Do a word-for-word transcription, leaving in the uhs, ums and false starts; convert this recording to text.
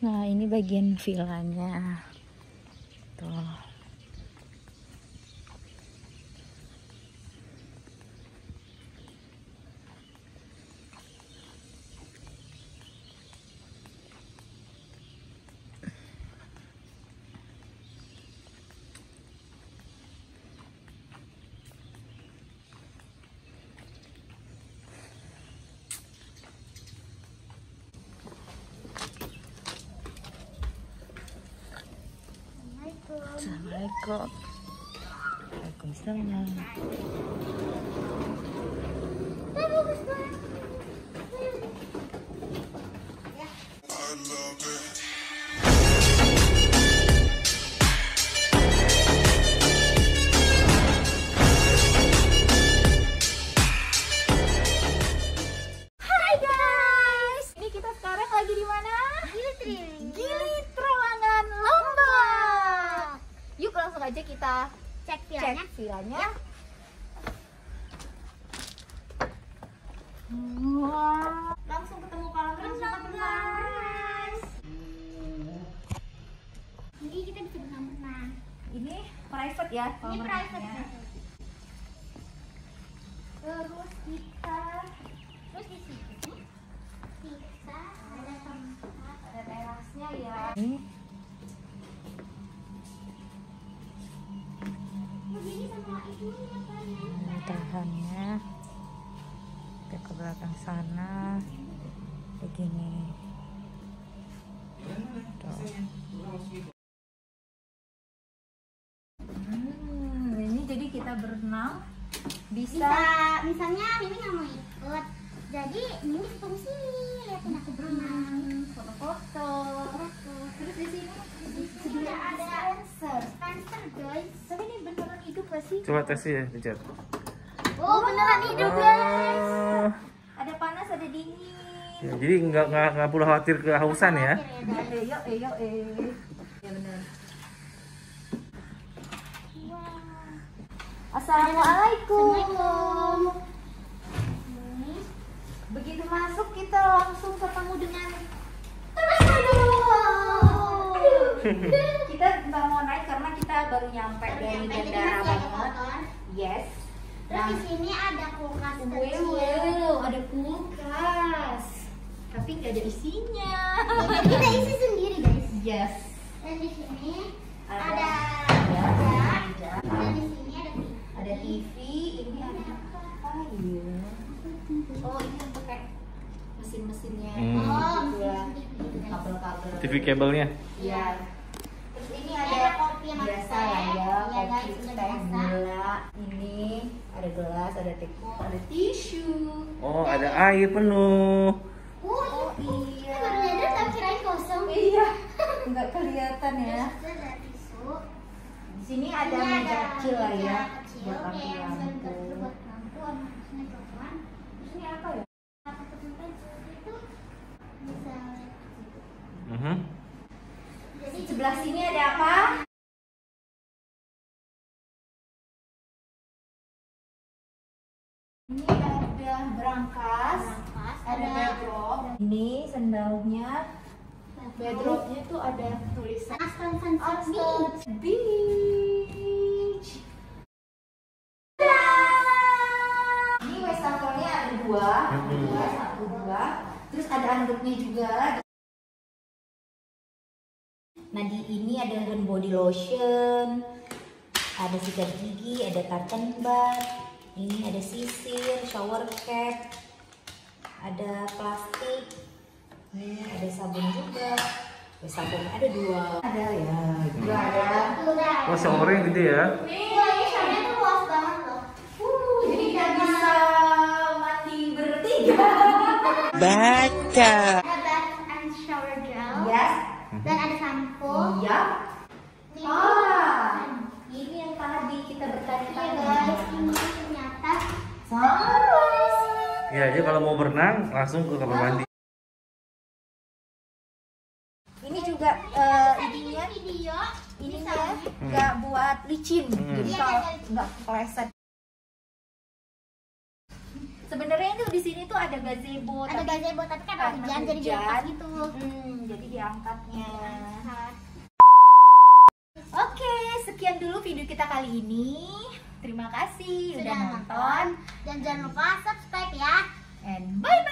Nah, ini bagian villanya. Tuh. Assalamualaikum. Waalaikumsalam. Hai guys, ini kita sekarang lagi di mana? Gili Trawangan Lombok. Yuk langsung aja kita Cek cek villanya. villanya. Ya. Wah, langsung ketemu kolam renang guys. Jadi kita bisa berenang-berenang. Ini private ya? Ini kolam private. renangnya. Terus kita Terus di sini kita ada tempat. ada terasnya ya. Ini Begini sama ibunya kan. tahannya. Kita ke belakang sana. Begini. Tuh. Hmm, ini jadi kita berenang bisa, Bisa, misalnya Mimi nggak mau ikut, jadi Mimi ketemu sini, liatin aku berenang. hmm, foto-foto. Terus di sini di sini Sudah ada ada Spencer. Spencer guys. Tapi ini beneran hidup gak sih? Coba tes ya, pencet. Oh beneran hidup guys. Oh, Ada panas, ada dingin. ya, jadi nggak nggak nggak perlu khawatir kehausan ya. Eh, yo, eh, yo, eh. Ya bener. Assalamualaikum. Assalamualaikum. Begitu masuk kita langsung ketemu dengan kita nggak mau naik karena kita baru nyampe Baru dari nyampe, jadi bandara masih agak banget. kotor. Yes. Terus di sini ada kulkas kecil. Wow, ada kulkas. Tapi nggak ada isinya. Jadi kita isi sendiri guys. Yes. Dan di sini Ada. ada Ada. ada. Ada. Dan di sini ada T V. Ada T V. Ini ada apa ya? Oh, ini untuk kayak mesin-mesinnya. Hmm. Oh, Gitu ya. mesin Kabel-kabel. T V kabelnya. Iya. Terus ini Ada ada kopi sama biasa teh. lah ya, Iya, kopi, guys, udah teh, biasa. gula. Ini ada gelas, ada teko, ada tisu. Oh, ada air penuh. Oh, iya. Kita baru nyadar tapi kirain kosong. Iya, nggak kelihatan ya. Terus ada tisu. Di sini ada Ini meja kecil lah ya, meja kecil buat lampu kayak yang bisa diganti lampu. buat lampu sama mikrofon. Terus ini apa ya? Apa ketempat itu bisa lihat situ. Mhm. Jadi Sebelah sini ada apa? Ini ada berangkas, Berangkas, ada ada- bedrock. Ini sendalnya. Bedrocknya tuh ada tulisan Aston Sunset Beach. Aston Beach. Ini wastafelnya ada dua, Mhm. dua, satu, dua. Terus ada handuknya juga. Nah di ini ada hand body lotion, ada sikat gigi, ada tartan bath, ini ada sisir, shower cap, ada plastik, ini ada sabun juga. Ya, sabun ada dua, ada ya, juga ada. Udah. Oh, showernya gede ya. Wah, ini showernya tuh luas banget loh. Uh, jadi kita bisa mandi bertiga. Baca. Ada bath and shower gel. Yes, Dan ada sampo. iya. Ini Ah, ini yang tadi kita Iya bertanya guys, ini ternyata sunrise. Ya, jadi kalau mau berenang langsung ke kamar mandi. Ini juga eh, ininya, video ininya nggak buat licin, Hmm. jadi Iya, kalau nggak licin. nggak kepleset. Sebenarnya itu di sini tuh ada gazebo. Ada tapi gazebo tapi kan karena hujan jadi hujan, diangkat gitu. Hmm, jadi diangkatnya. Diangkat. Oke, sekian dulu video kita kali ini. Terima kasih Sudah udah nonton nonton. dan jangan lupa subscribe ya. And bye bye.